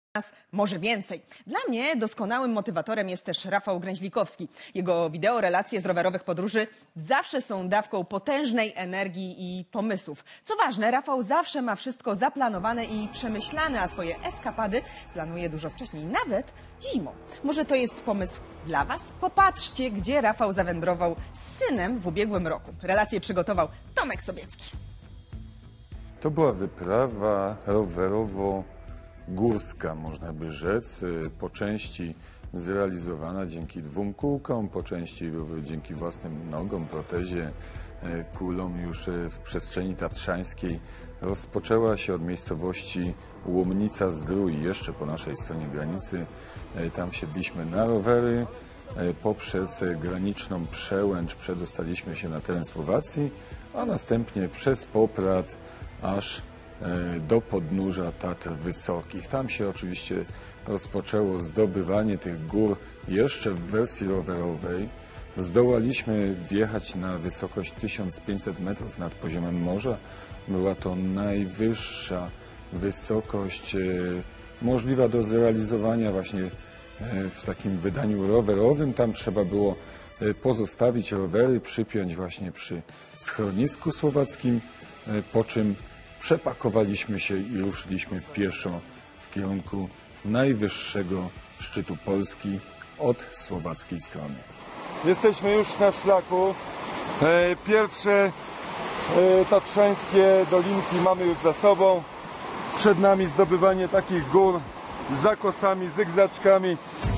może więcej. Dla mnie doskonałym motywatorem jest też Rafał Gręźlikowski. Jego wideo relacje z rowerowych podróży zawsze są dawką potężnej energii i pomysłów. Co ważne, Rafał zawsze ma wszystko zaplanowane i przemyślane, a swoje eskapady planuje dużo wcześniej, nawet zimą. Może to jest pomysł dla Was? Popatrzcie, gdzie Rafał zawędrował z synem w ubiegłym roku. Relacje przygotował Tomek Sobiecki. To była wyprawa rowerowo-górska, można by rzec, po części zrealizowana dzięki 2 kółkom, po części dzięki własnym nogom, protezie, kulom już w przestrzeni tatrzańskiej. Rozpoczęła się od miejscowości Łomnica-Zdrój, jeszcze po naszej stronie granicy. Tam wsiedliśmy na rowery, poprzez graniczną Przełęcz przedostaliśmy się na teren Słowacji, a następnie przez Poprad aż do podnóża Tatr Wysokich. Tam się oczywiście rozpoczęło zdobywanie tych gór jeszcze w wersji rowerowej. Zdołaliśmy wjechać na wysokość 1500 metrów nad poziomem morza. Była to najwyższa wysokość możliwa do zrealizowania właśnie w takim wydaniu rowerowym. Tam trzeba było pozostawić rowery, przypiąć właśnie przy schronisku słowackim, po czym przepakowaliśmy się i ruszyliśmy pieszo w kierunku najwyższego szczytu Polski od słowackiej strony. Jesteśmy już na szlaku. Pierwsze tatrzańskie dolinki mamy już za sobą. Przed nami zdobywanie takich gór z zakosami, zygzaczkami.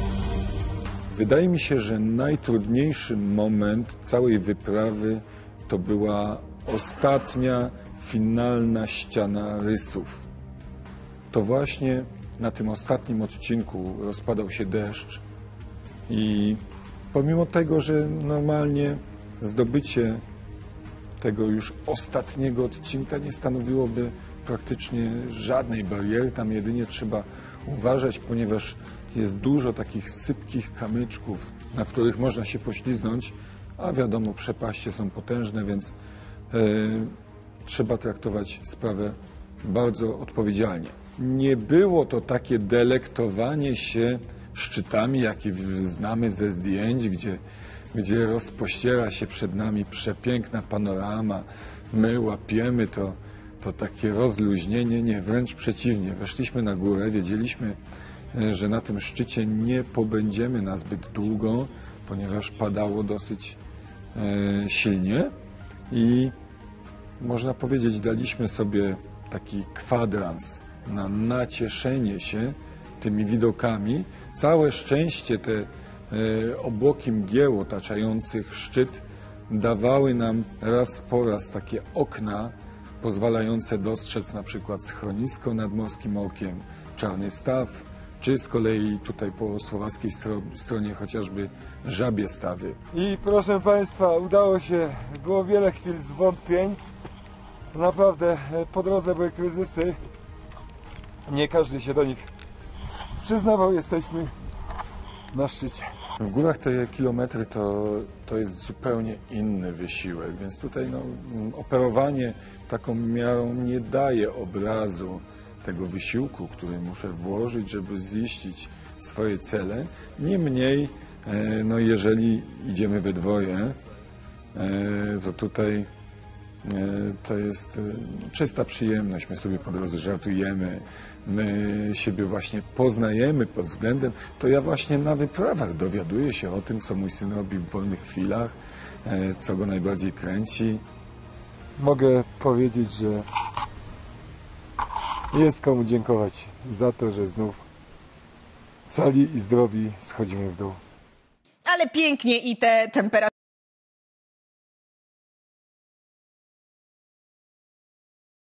Wydaje mi się, że najtrudniejszy moment całej wyprawy to była ostatnia, finalna ściana rysów. To właśnie na tym ostatnim odcinku rozpadał się deszcz i pomimo tego, że normalnie zdobycie tego już ostatniego odcinka nie stanowiłoby praktycznie żadnej bariery, tam jedynie trzeba uważać, ponieważ jest dużo takich sypkich kamyczków, na których można się pośliznąć, a wiadomo, przepaście są potężne, więc trzeba traktować sprawę bardzo odpowiedzialnie. Nie było to takie delektowanie się szczytami, jakie znamy ze zdjęć, gdzie rozpościera się przed nami przepiękna panorama. My łapiemy to takie rozluźnienie, nie, wręcz przeciwnie. Weszliśmy na górę, wiedzieliśmy, że na tym szczycie nie pobędziemy na zbyt długo, ponieważ padało dosyć silnie i można powiedzieć, daliśmy sobie taki kwadrans na nacieszenie się tymi widokami. Całe szczęście te obłoki mgieł otaczających szczyt dawały nam raz po raz takie okna pozwalające dostrzec na przykład schronisko nad Morskim Okiem, Czarny Staw, czy z kolei tutaj po słowackiej stronie chociażby Żabie Stawy. I proszę Państwa, udało się, było wiele chwil zwątpień. Naprawdę po drodze były kryzysy. Nie każdy się do nich przyznawał, jesteśmy na szczycie. W górach te kilometry to jest zupełnie inny wysiłek, więc tutaj operowanie taką miarą nie daje obrazu tego wysiłku, który muszę włożyć, żeby ziścić swoje cele. Niemniej, jeżeli idziemy we dwoje, to tutaj to jest czysta przyjemność. My sobie po drodze żartujemy, my siebie właśnie poznajemy pod względem. To ja właśnie na wyprawach dowiaduję się o tym, co mój syn robi w wolnych chwilach, co go najbardziej kręci. Mogę powiedzieć, że jest komu dziękować za to, że znów cali i zdrowi schodzimy w dół. Ale pięknie i te temperatury.